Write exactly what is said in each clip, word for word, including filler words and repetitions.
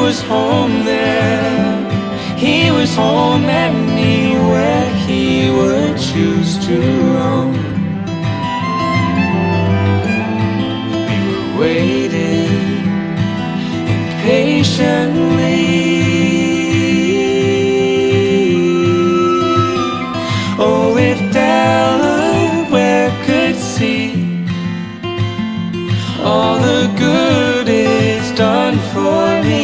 was home there. He was home anywhere he would choose to roam. We were waiting impatiently. Oh, if Delaware could see all the good it's done for me.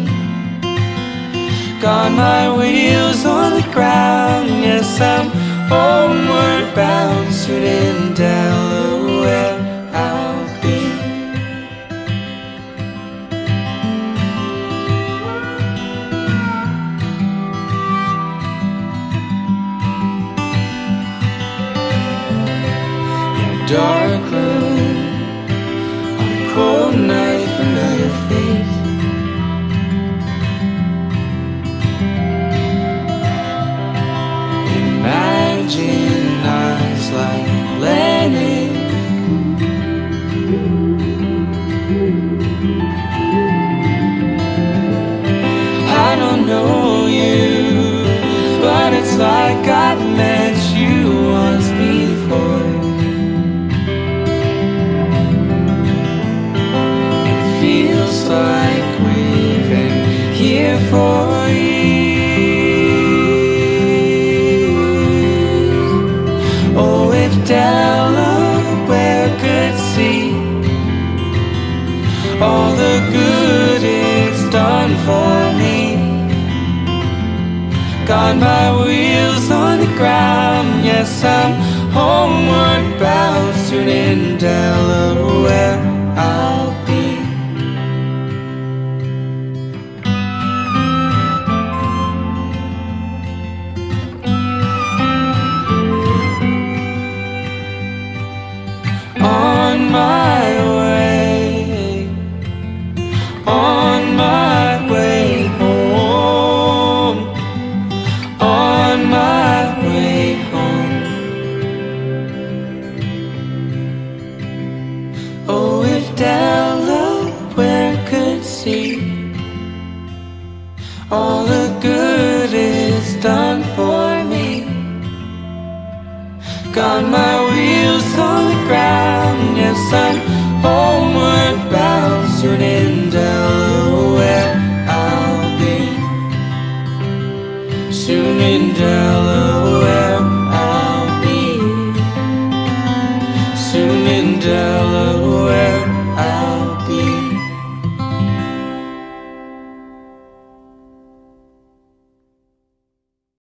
Got my wheels on the ground, yes, I'm homeward bound. Soon in Delaware I'll be. Yeah, dark room, on a cold night, familiar face. Imagine eyes like Lennon. I don't know you, but it's like I've met you once before. And it feels like we've been here for you. Delaware could see all the good it's done for me. Got my wheels on the ground, yes, I'm homeward bound. Soon in Delaware I'll be. On my way, on my way home, on my way home. Oh, if Delaware could see all the good it's done for me. Got my wheels on the ground, yes, I'm homeward bound. Soon in Delaware